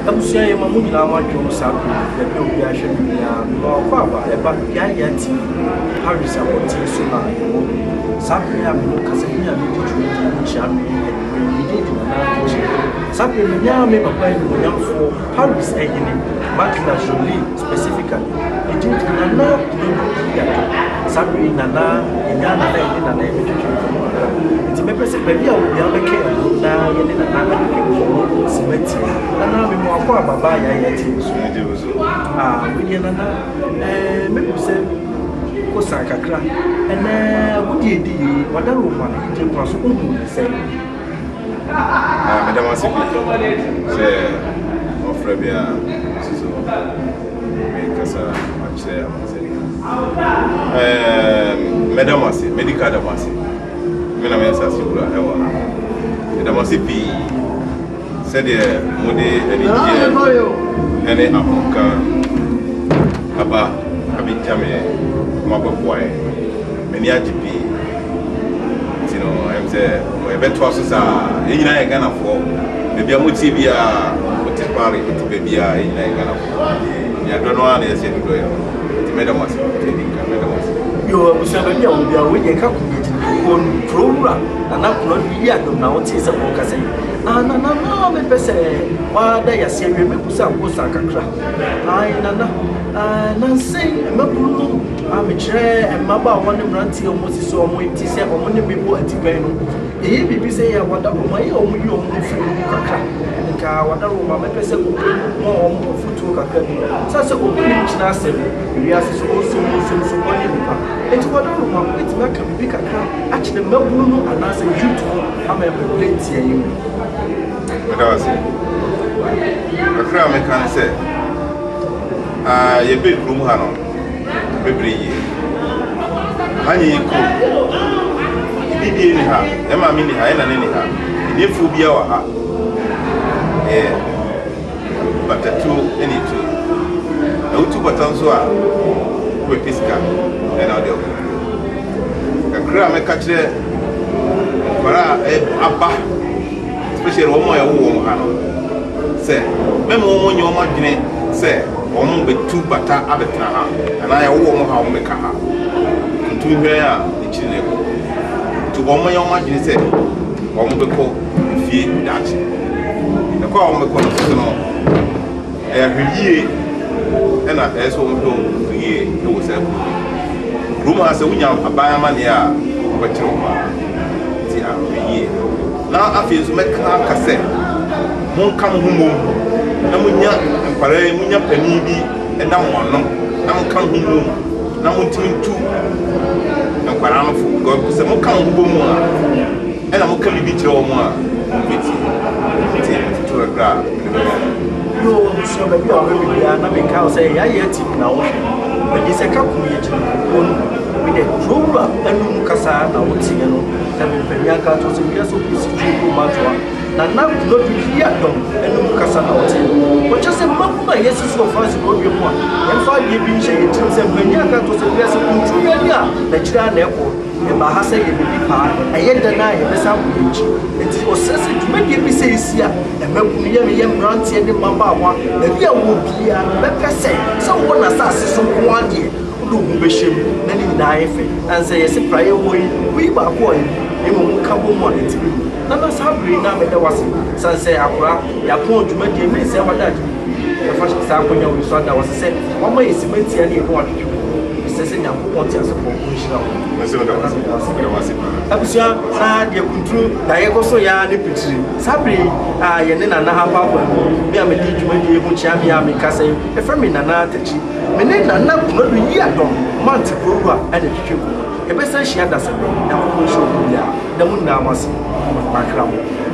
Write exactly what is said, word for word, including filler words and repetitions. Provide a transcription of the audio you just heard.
abusia ye mamu nyina ma dwo sabu da bi obi ahwe bia no kwa ba e ba ya ya ti Paris aboti so na yo sabu ya me kasa ni a me di tru ni cha me ni di di na chi sabu me nya me papa ni mo nya fo Paris e ni Makina Jolie specifically e di na na ni ya sabu na na nya na na ni na na e me tru ti me pese ba bia obi abeke na ye ni na na ke ko simenti na na me mo akwa baba ya ya ti so ah we ni na na eh me pese ko sa kakra ene wodi edi wadaro ma je kwa so ko mu se ah madam asibi se ofre bia so me kasa ache amazeli eh madam asibi medical damasi me na me sa sibura ewa madam asibi se de mode eni je ene apuka aba abitame mabboy many A G P you know I'm say we beto asosa e nyina e Ghana for bebia mo T V a mo ti pare ti bebia e nyina e Ghana for ya do no ana e se do yo ti madam as ti dinka madam as yo abusa ba bia wo bia wo ye ka ku ye ti ko prowura na na ko yi adom na wo ti se ko kase ah na na na me pese wa da ya se we me kusa ko sa kakra ai na na ah na sei me bulu amechre emaba woni branti o mosi so mo ti se o mo ne mebo atiban no eyi bibi se ya wada o mai o mo yi o mo fi kakra nka wada ro ma me pese ko mo o mo futu kakra bi sa se o bi ni china se ri ase so o so mo so so ko ni bi pa enti wada ro ma eti ma ka bi kakra a chine mabulu no ana se youtube ama e plate ye yi madawase kakra me kan se ah ye bedroom ha no bebreye hanyi ko bibi ni ha e ma mi ni ha e na ni ha ni fu bia wa ha eh batatu eni tu na utu batanso a ko piska e na de kakra me ka kire para e aba especially wo mo e wo mo ha no se me mo mo nyo mo dwene se omo betu bata abetra ha ana ya wo mo ha o meka ha ntu hwe a ichi ne ko tu omo ya o ma gine se omo be ko fie dachi na ko omo ko no so no e hwie e na e so mo do hwie e wo se ko ruma se wunya abaya ma ne a wetro ma ti a hwie na afi so meka ka se mon kam hu mo na munya mpare munya pani bi na monno na monkan hu mu na montintu na kwara no fu go se monkan hu bo mu a na monkan bi kire wo mu a beti ti to gra yo so ba bi a we bi na me ka o say ya ye ti na wo hwe be se ka ku ye ti ko no we de droba anu kasa na wo ti no ta me panya ka to se bi so bi si ko ma to na na no bi ya dom anu kasa na wo ti ko je se mabu na yesu so fa si ko bi mu a en fa bi bi je ti se panya ka to se bi se kuntu ya ni a na kira na e ko e ba ha se ye bi pa ayeda na ye be sa ku ji enti o se se dum de bi se isi a e mabu ye me ye brand ye de mamba wa e bi a wo bia be pese se wo na sa se so ko ade do be shem na ni na efe an se ye se praye wo yi wi ba ko yi e mo ka bo mo de ti na na sabri na me de wase san se akura ya pon dwuma de me se wada ya fa sa akonya wo so da wase se wo ma yesimenti ya ne e no atwetwe se se nya ko ponti aso ko ko shira wo na se da wase da wase abusia na de kuntru da ye ko so ya ne pitiri sabri a ye ne na na ha pa kwa bi a me di dwuma de e ho chia me a me kasa e fa me na na tachi me ne na na ko do yi adom manti program a de twetwe ko e be san shia da se na ko ko show ya da mun na amase bakra mo